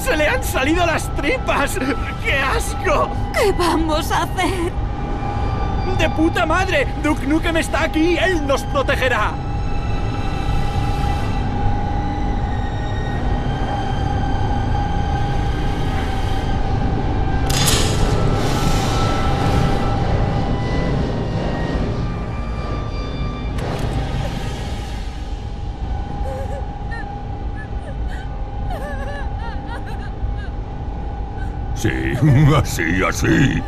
¡Se le han salido las tripas! ¡Qué asco! ¿Qué vamos a hacer? ¡De puta madre! Duke Nukem está aquí, él nos protegerá. Sí, así, así.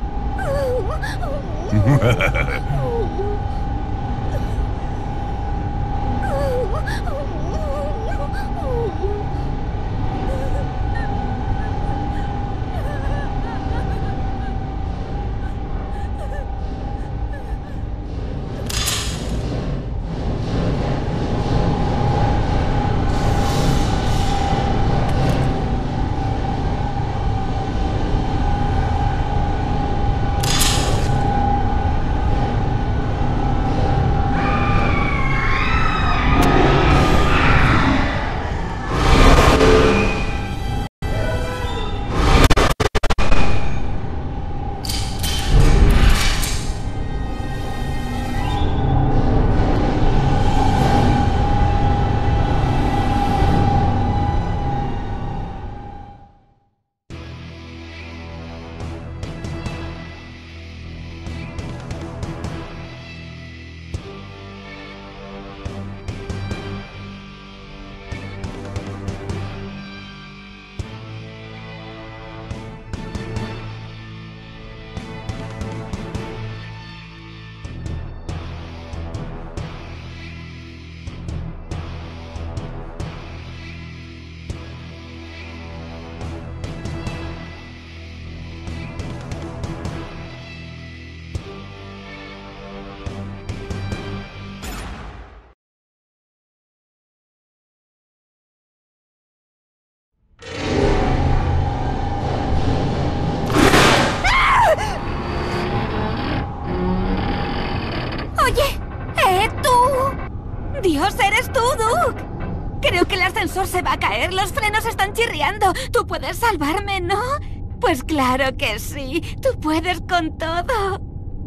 ¡Dios, eres tú, Duke! Creo que el ascensor se va a caer. Los frenos están chirriando. Tú puedes salvarme, ¿no? Pues claro que sí. Tú puedes con todo.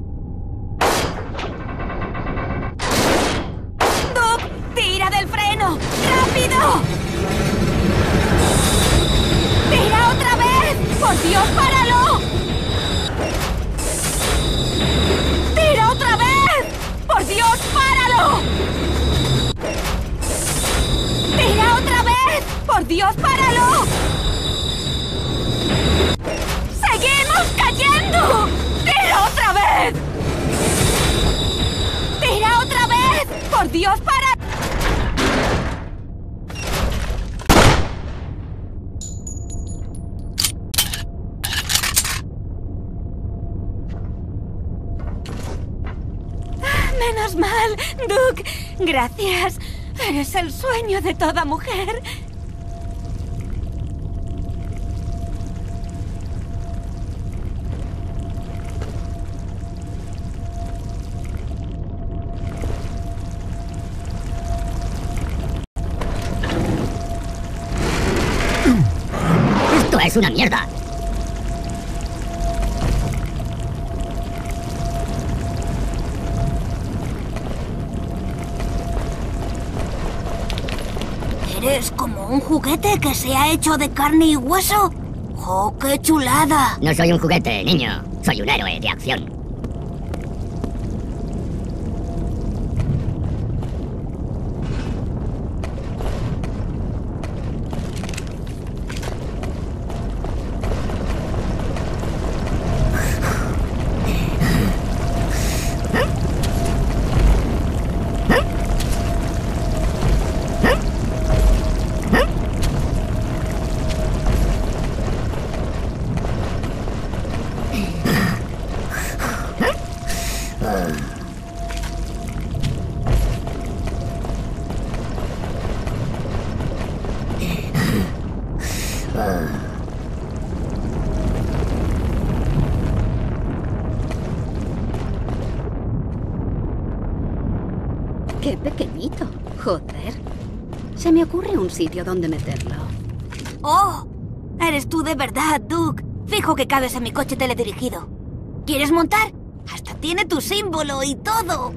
¡Duke! ¡Tira del freno! ¡Rápido! ¡Tira otra vez! ¡Por Dios, páralo! ¡Tira otra vez! ¡Por Dios, páralo! ¡Tira otra vez! ¡Por Dios, páralo! ¡Seguimos cayendo! ¡Tira otra vez! ¡Tira otra vez! ¡Por Dios, para! Menos mal, Duke. Gracias. Eres el sueño de toda mujer. ¡Esto es una mierda! ¿Eres como un juguete que se ha hecho de carne y hueso? ¡Oh, qué chulada! No soy un juguete, niño. Soy un héroe de acción. ¡Qué pequeñito! Joder. Se me ocurre un sitio donde meterlo. ¡Oh! Eres tú de verdad, Duke. Fijo que cabes en mi coche teledirigido. ¿Quieres montar? Hasta tiene tu símbolo y todo.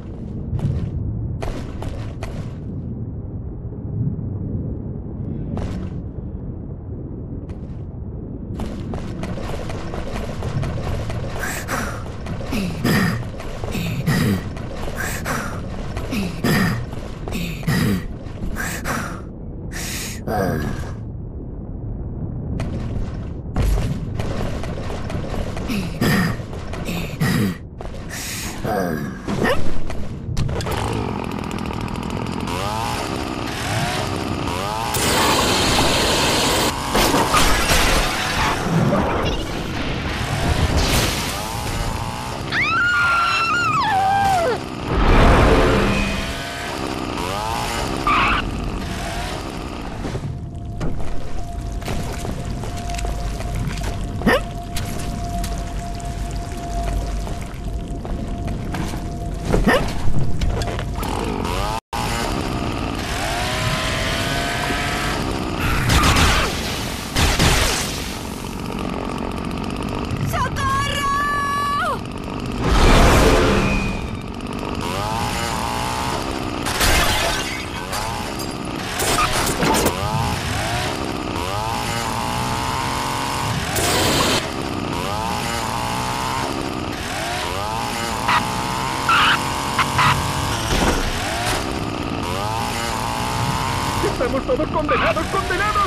¡Estamos todos condenados, condenados!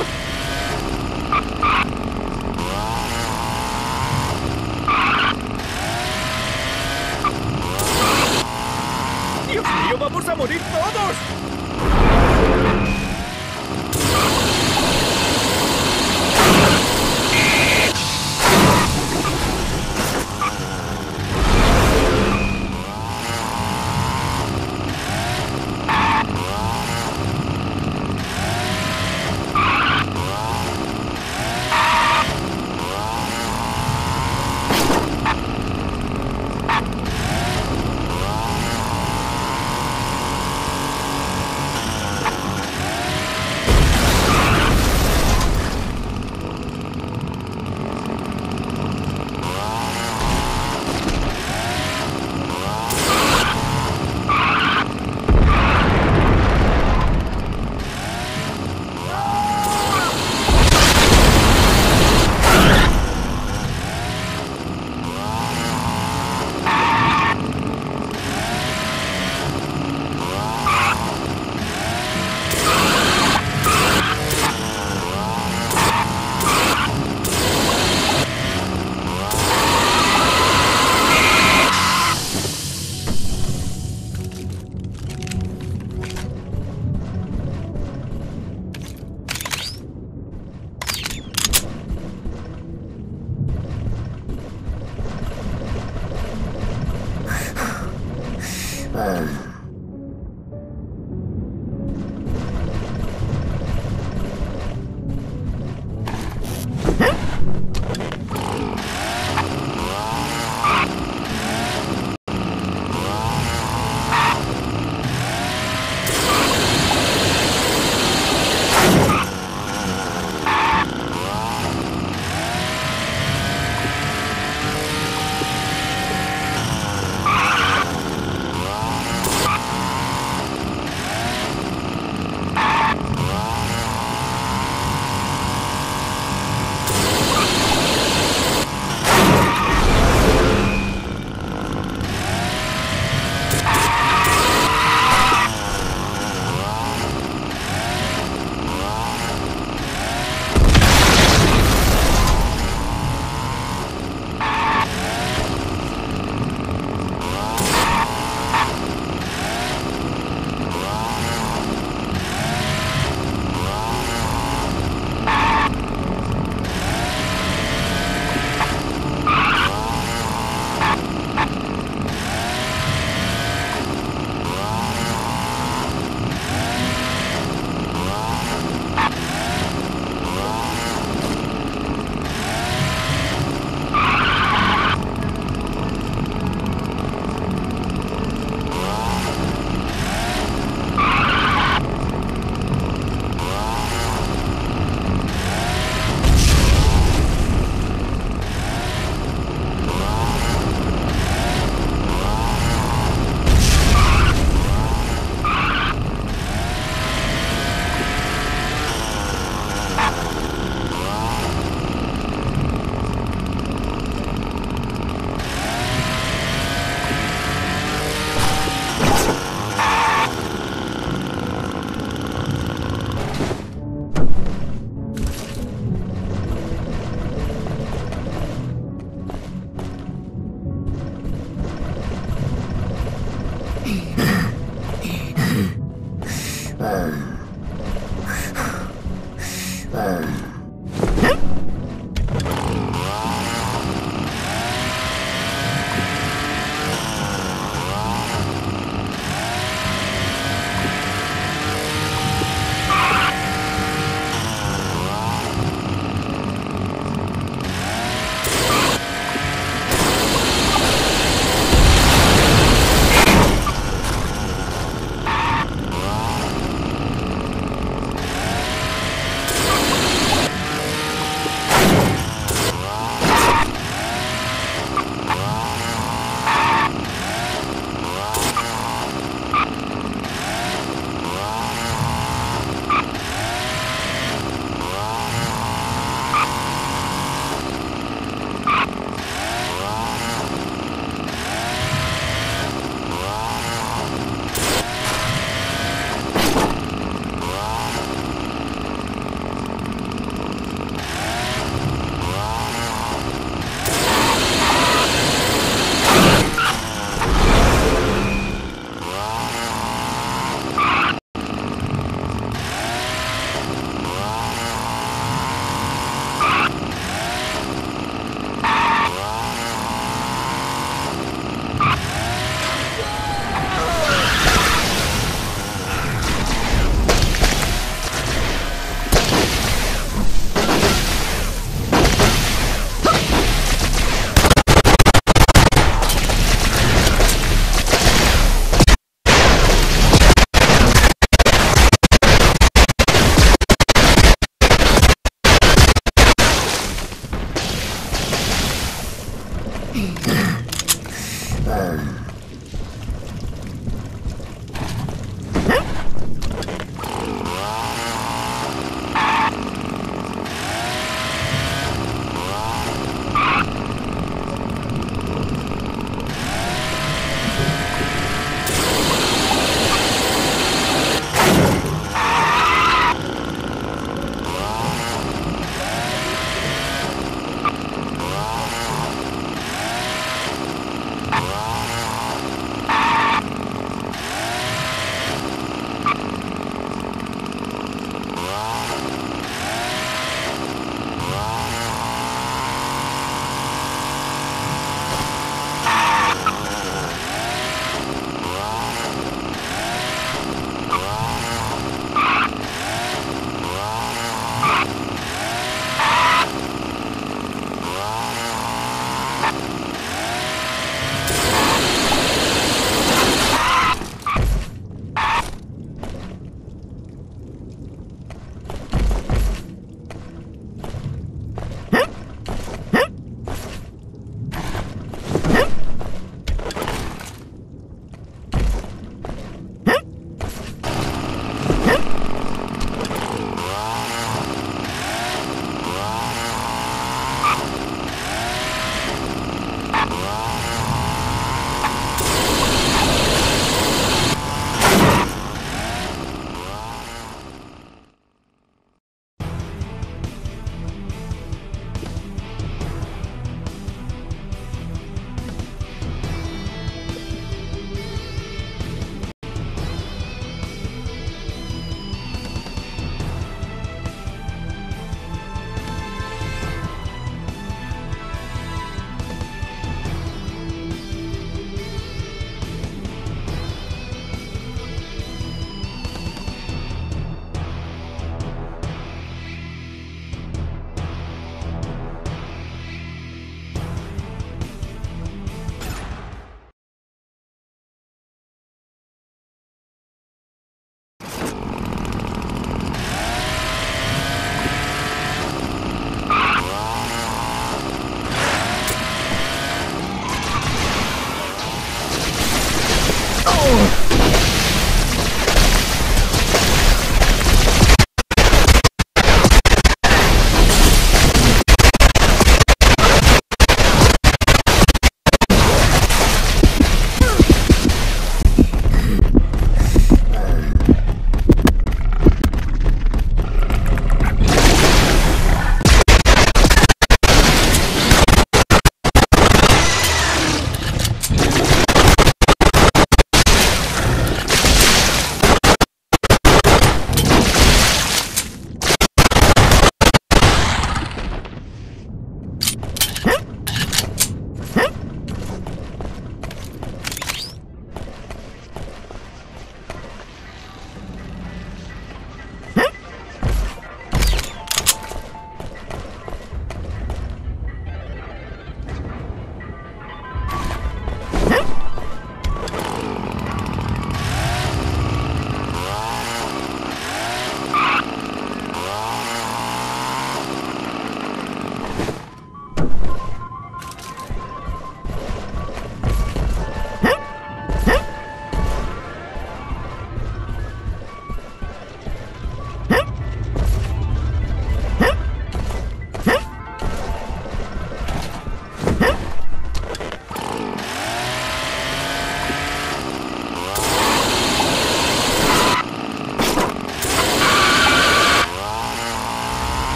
¡Dios mío, vamos a morir todos!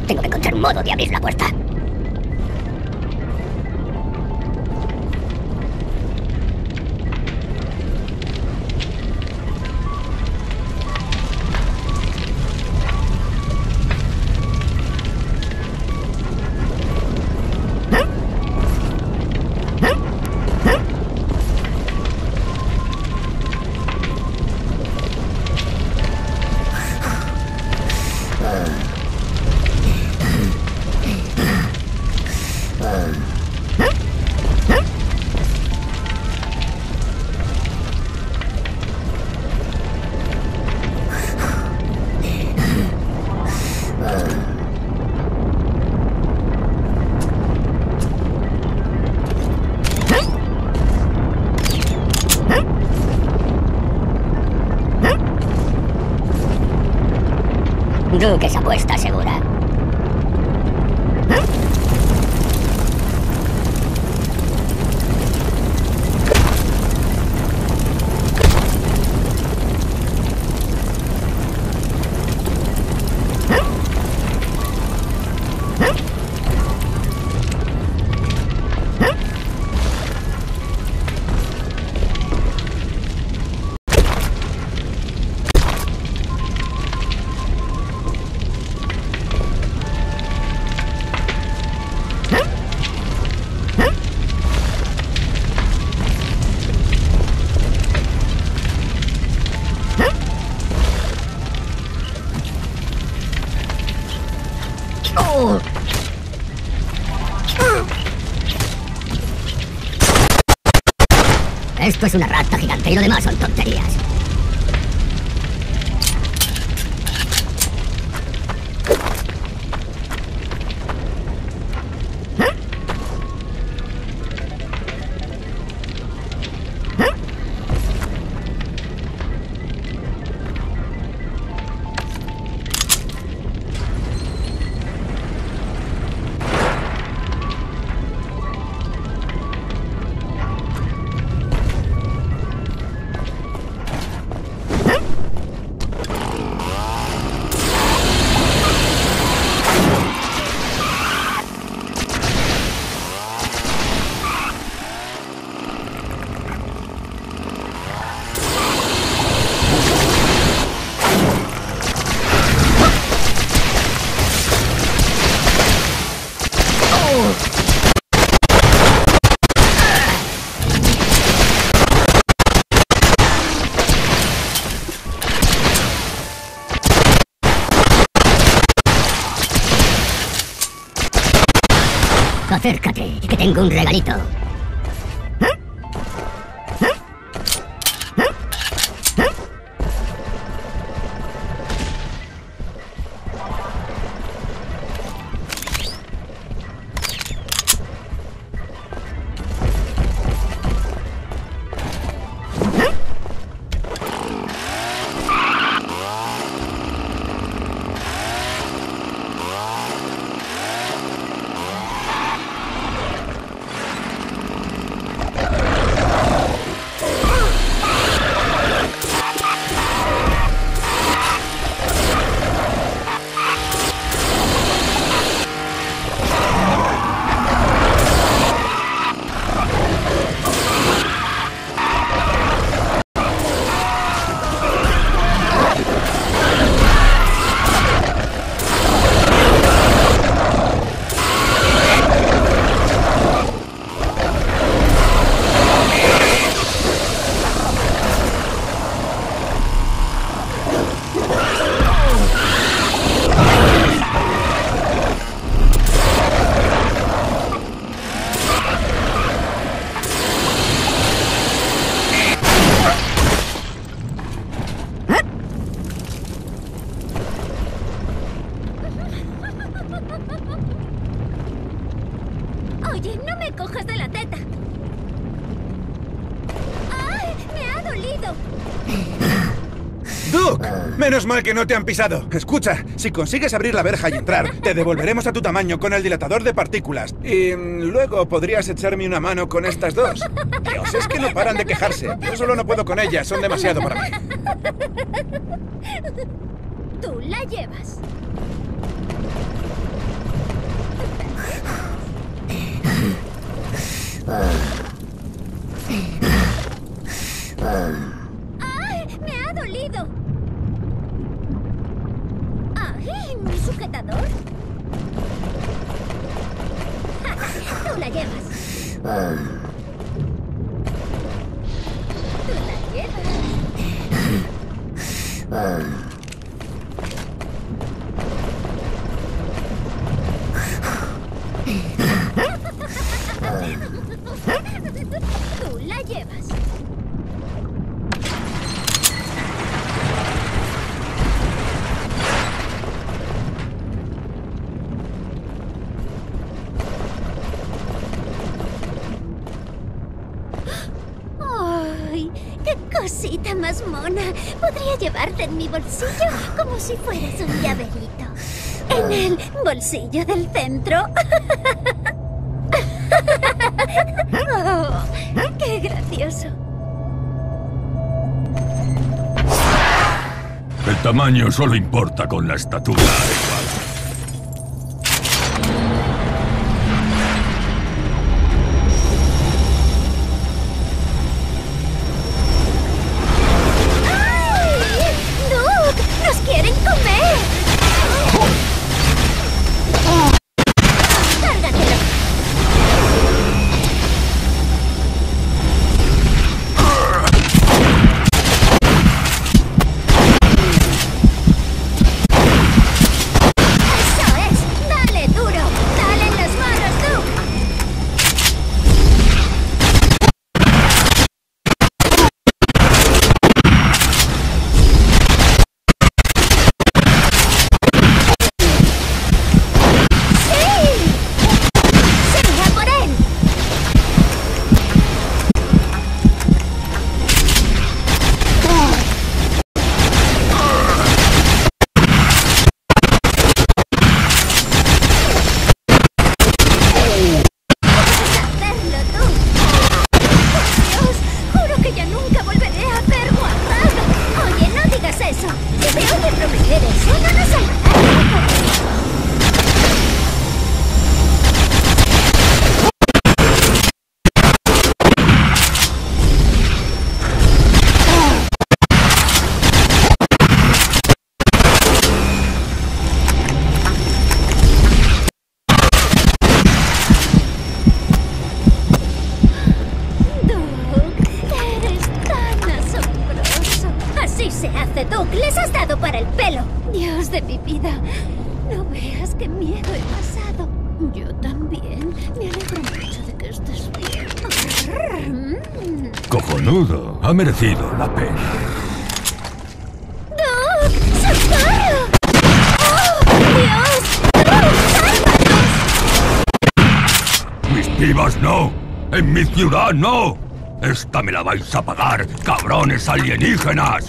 Tengo que encontrar un modo de abrir la puerta. Duke es apuesta segura. Esto es una rata gigante y lo demás son tonterías. Acércate, que tengo un regalito. Oye, no me cojas de la teta. ¡Ay! ¡Me ha dolido! ¡Duke! Menos mal que no te han pisado. Escucha, si consigues abrir la verja y entrar, te devolveremos a tu tamaño con el dilatador de partículas. Y luego podrías echarme una mano con estas dos. Dios, es que no paran de quejarse. Yo solo no puedo con ellas, son demasiado para mí. Tú la llevas. ¡Ay! ¡Me ha dolido! ¡Ay! ¿Mi sujetador? Tú la llevas. Tú la llevas. Tú la llevas. ¡Ay! ¡Qué cosita más mona! Podría llevarte en mi bolsillo como si fueras un llaverito. En el bolsillo del centro. Oh, ¡qué gracioso! El tamaño solo importa con la estatura adecuada. ¡Ay! ¡Duke! ¡Nos quieren comer! ¡Cárgatelo! ¡Eso es! ¡Dale duro! ¡Dale en las manos, Duke! ¡Sí! ¡Sí, a por él! ¡Hacerlo tú! ¡Dios! Juro que ya nunca volveré a hacer guarrada. Oye, no digas eso. Si te oye prometer eso, no nos salvará. Duke, eres tan asombroso. Así se hace, Duke. Les has dado para el pelo. Dios de mi vida. No veas qué miedo he pasado. Yo también. Me alegro mucho de que estés bien. Cojonudo. Ha merecido la pena. ¡Duke! ¡Socorro! ¡Oh, Dios! ¡Duke, sálvanos! ¡Mis pibas no! ¡En mi ciudad no! ¡Esta me la vais a pagar, cabrones alienígenas!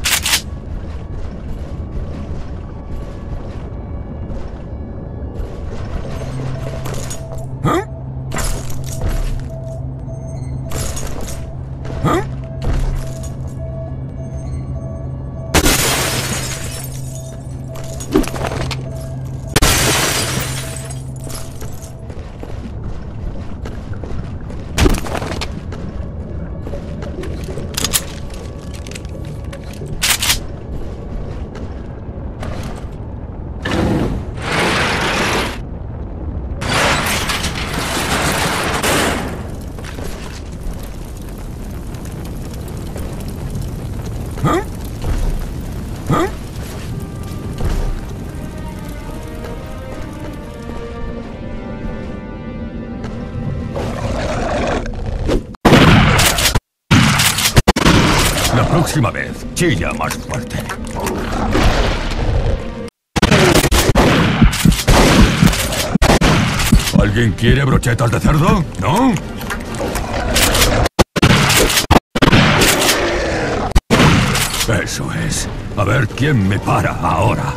¿Eh? ¿Eh? ¿Eh? ¿Eh? La próxima vez, chilla más fuerte. ¿Alguien quiere brochetas de cerdo? ¿No? Eso es. A ver quién me para ahora.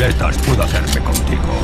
maletas puedo hacerme contigo.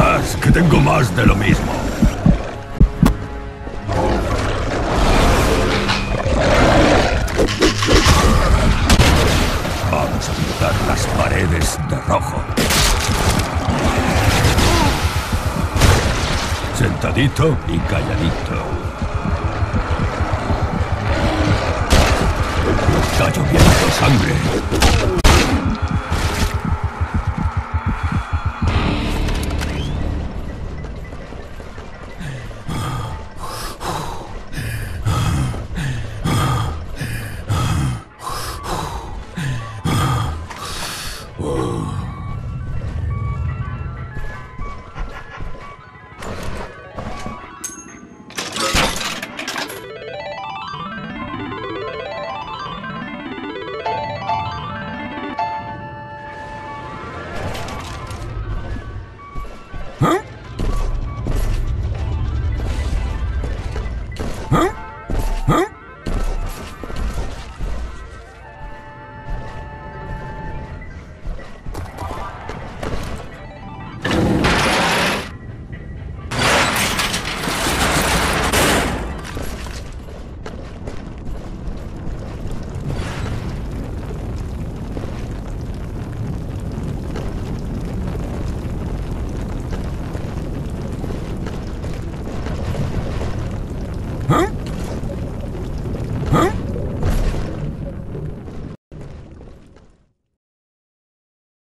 Verás que tengo más de lo mismo. Vamos a pintar las paredes de rojo. Sentadito y calladito. Está lloviendo sangre. ¿Ah?